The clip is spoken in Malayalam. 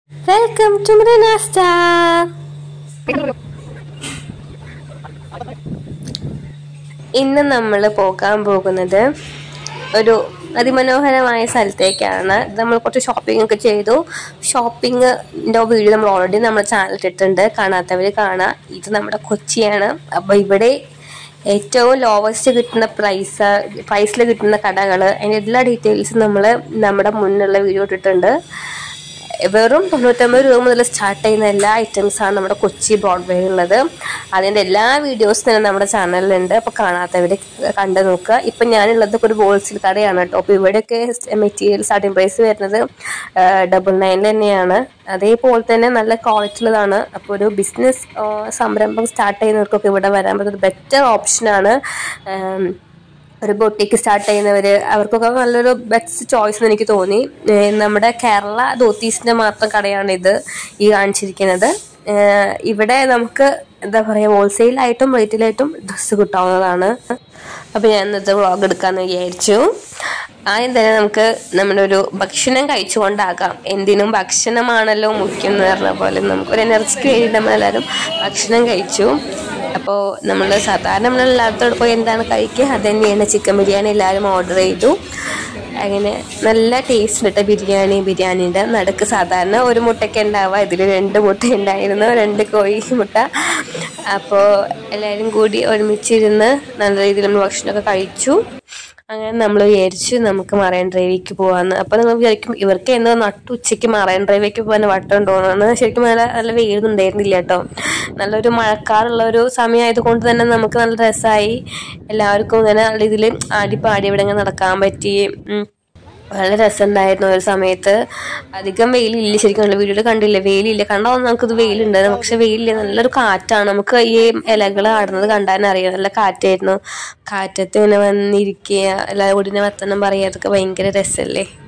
Welcome to Mrinasta. ഇന്ന് നമ്മൾ പോകാൻ പോകുന്നത് ഒരു അതിമനോഹരമായ സ്ഥലത്തേക്കാണ്. നമ്മൾ കുറച്ച് ഷോപ്പിംഗ് ഒക്കെ ചെയ്തു. ഷോപ്പിങ്ങിൻ്റെ വീഡിയോ നമ്മൾ ഓൾറെഡി നമ്മുടെ ചാനലിൽ ഇട്ടിട്ടുണ്ട്. കാണാത്തവർ കാണാം. ഇത് നമ്മുടെ കൊച്ചിയാണ്. അപ്പോൾ ഇവിടെ ഏറ്റവും ലോവസ്റ്റ് കിട്ടുന്ന പ്രൈസിൽ കിട്ടുന്ന കടകൾ, അതിൻ്റെ എല്ലാ ഡീറ്റെയിൽസും നമ്മൾ നമ്മുടെ മുന്നിലുള്ള വീഡിയോ ഇട്ടിട്ടുണ്ട്. വെറും 99 രൂപ മുതൽ സ്റ്റാർട്ട് ചെയ്യുന്ന എല്ലാ ഐറ്റംസാണ് നമ്മുടെ കൊച്ചി ബ്രോഡ്വേ ഉള്ളത്. അതിൻ്റെ എല്ലാ വീഡിയോസും തന്നെ നമ്മുടെ ചാനലിലുണ്ട്. അപ്പോൾ കാണാത്തവർ കണ്ടു നോക്കുക. ഇപ്പം ഞാനുള്ളത് ഒരു ഹോൾസെയിൽ കടയാണ് കേട്ടോ. അപ്പോൾ ഇവിടെയൊക്കെ മെറ്റീരിയൽ സ്റ്റാർട്ടിംഗ് പ്രൈസ് വരുന്നത് 99 തന്നെയാണ്. അതേപോലെ തന്നെ നല്ല ക്വാളിറ്റി ഉള്ളതാണ്. അപ്പോൾ ഒരു ബിസിനസ് സംരംഭം സ്റ്റാർട്ട് ചെയ്യുന്നവർക്കൊക്കെ ഇവിടെ വരാൻ പറ്റുന്ന ഒരു ബെറ്റർ ഓപ്ഷനാണ്. ഒരു ബൊട്ടിക്ക് സ്റ്റാർട്ട് ചെയ്യുന്നവർ, അവർക്കൊക്കെ നല്ലൊരു ബെസ്റ്റ് ചോയ്സ് എന്ന് എനിക്ക് തോന്നി. നമ്മുടെ കേരള ധോത്തീസിൻ്റെ മാത്രം കടയാണിത് ഈ കാണിച്ചിരിക്കുന്നത്. ഇവിടെ നമുക്ക് എന്താ പറയുക, ഹോൾസെയിലായിട്ടും റീറ്റെയിലായിട്ടും ഡ്രസ്സ് കിട്ടാവുന്നതാണ്. അപ്പോൾ ഞാൻ ഇന്നത്തെ വ്ളോഗ് എടുക്കാമെന്ന് വിചാരിച്ചു. ആദ്യം തന്നെ നമുക്ക് നമ്മുടെ ഒരു ഭക്ഷണം കഴിച്ചുകൊണ്ടാകാം. എന്തിനും ഭക്ഷണമാണല്ലോ മുഖ്യം എന്ന് പറഞ്ഞ പോലെ നമുക്കൊരു എനർജിക്ക് വേണ്ടി നമ്മളെല്ലാവരും ഭക്ഷണം കഴിച്ചു. അപ്പോൾ നമ്മൾ സാധാരണ നമ്മളെല്ലായിടത്തോട് പോയി എന്താണ് കഴിക്കുക, അത് തന്നെയാണ് ചിക്കൻ ബിരിയാണി എല്ലാവരും ഓർഡർ ചെയ്തു. അങ്ങനെ നല്ല ടേസ്റ്റ് ഉണ്ട് ബിരിയാണീൻ്റെ നടുക്ക് സാധാരണ ഒരു മുട്ടയ്ക്ക് ഉണ്ടാവുക, ഇതിൽ 2 മുട്ട ഉണ്ടായിരുന്നു, 2 കോഴി മുട്ട. അപ്പോൾ എല്ലാവരും കൂടി ഒരുമിച്ചിരുന്ന് നല്ല രീതിയിൽ നമ്മൾ ഭക്ഷണമൊക്കെ കഴിച്ചു. അങ്ങനെ നമ്മൾ വിചാരിച്ചു നമുക്ക് മറൈൻ ഡ്രൈവിലേക്ക് പോകാമെന്ന്. അപ്പോൾ നമ്മൾ വിചാരിക്കും ഇവർക്ക് എന്തോ നട്ടുച്ചയ്ക്ക് മറൈൻ ഡ്രൈവിലേക്ക് പോകാൻ വട്ടം ഉണ്ടോയെന്ന്. ശരിക്കും നല്ല വെയിലൊന്നും ഉണ്ടായിരുന്നില്ല കേട്ടോ. നല്ലൊരു മഴക്കാറുള്ള ഒരു സമയമായത് കൊണ്ട് തന്നെ നമുക്ക് നല്ല രസമായി. എല്ലാവർക്കും ഇങ്ങനെ നല്ല രീതിയിൽ ആടിപ്പാടി ഇവിടെ ഇങ്ങനെ നടക്കാൻ പറ്റി. വളരെ രസമുണ്ടായിരുന്നു. ഒരു സമയത്ത് അധികം വെയിലില്ല. ശരിക്കും വീഡിയോയിൽ കണ്ടില്ലേ, വെയിലില്ല. കണ്ടാൽ നമുക്കിത് വെയിലുണ്ട്, പക്ഷെ വെയിലില്ല. നല്ലൊരു കാറ്റാണ്. നമുക്ക് ഈ ഇലകൾ ആടുന്നത് കണ്ടാൽ അറിയാം. നല്ല കാറ്റായിരുന്നു. കാറ്റത്ത് ഇങ്ങനെ വന്നിരിക്കുക, എല്ലാവരും കൂടി വർത്തമാനം പറയുക, അതൊക്കെ ഭയങ്കര രസമല്ലേ.